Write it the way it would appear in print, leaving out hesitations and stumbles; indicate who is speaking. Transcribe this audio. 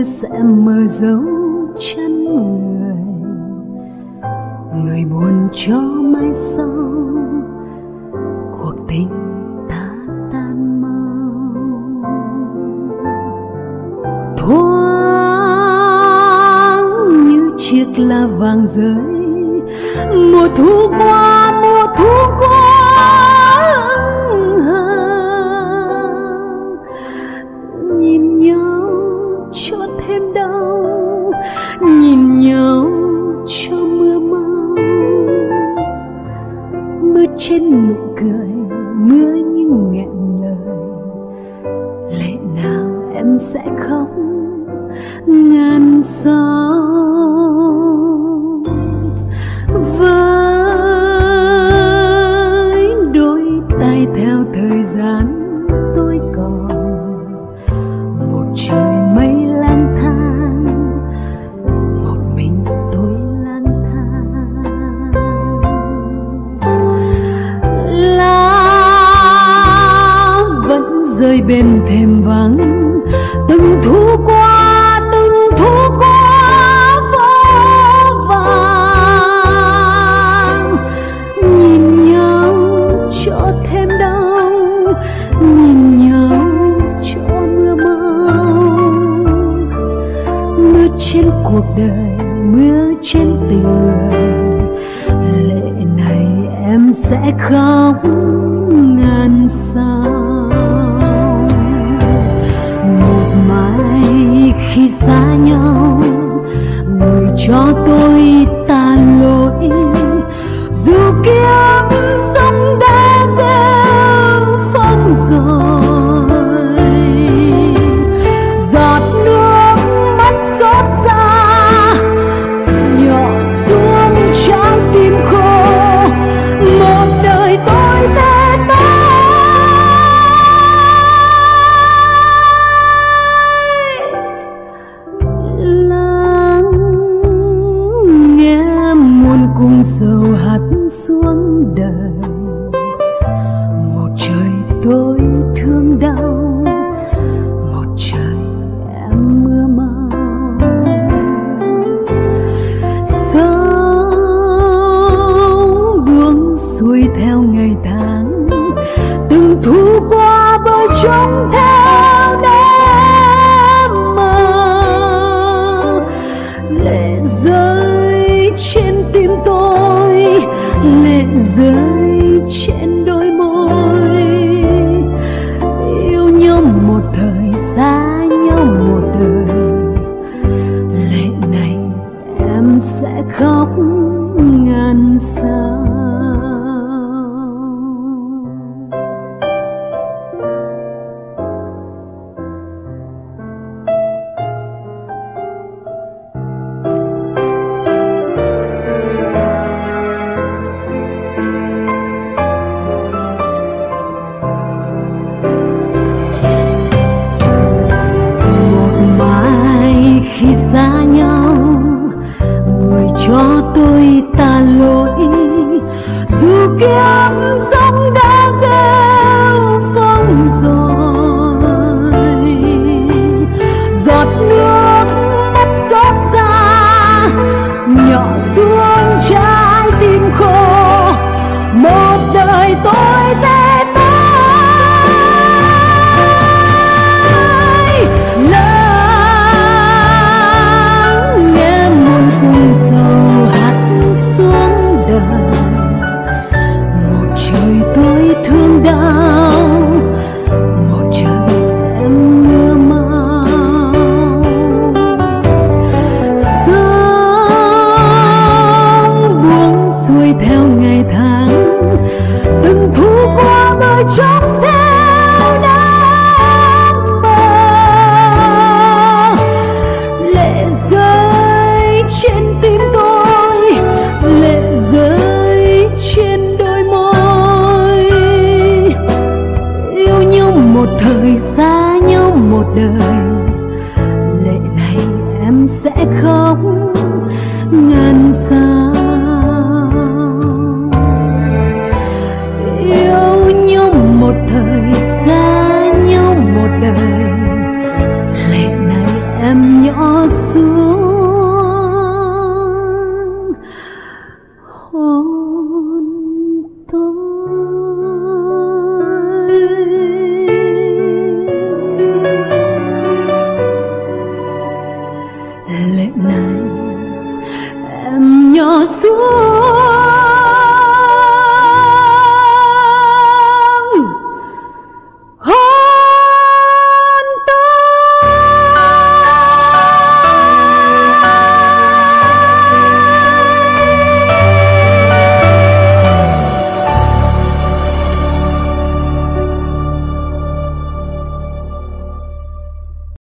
Speaker 1: như sẽ mờ dấu chân người buồn cho mai sau cuộc tình ta tan mau. Thoáng như chiếc lá vàng rơi, mùa thu qua, mùa thu qua. Nhìn nhau cho thêm đau, nhìn nhau cho mưa mau. Mưa trên nụ cười, mưa như nghẹn lời. Lệ nào em sẽ khóc ngàn sao. Với đôi tay theo thời gian tôi còn một trời mây lang thang, một mình tôi lang thang. Lá vẫn rơi bên thềm vắng, từng thu qua, từng thu qua vô vàng. Nhìn nhau cho thêm đau, nhìn nhau cho mưa mau. Mưa trên cuộc đời, mưa trên tình người. Lệ này em sẽ khóc ngàn sao. Một mai khi xa nhau, người cho tôi ta lỗi. Dù kiếp sống đã gieo phong rồi, giọt nước mắt xót xa nhỏ xuống trái tim khô. Một đời tôi tê tái, lắng nghe muôn cung sầu hắt xuống đời. Một trời tôi thương đau, một trời em mưa mau. Sống buông xuôi theo ngày tháng, từng thu qua với trông theo đêm mơ. Lệ rơi trên tim tôi, lệ rơi trên đôi môi. Yêu nhau một thời, xa nhau một đời. Lệ này em sẽ khóc ngàn sao. Khi xa nhau, người cho tôi ta lỗi. Dù kiếp sống đã gieo phong rồi, giọt nước mắt xót xa nhỏ xuống trái tim khô. Một đời tôi tê tái, nghe muôn cung sầu hắt xuống đời. Một trời tôi thương đau, một trời em mưa mau. Sống nhỏ xuống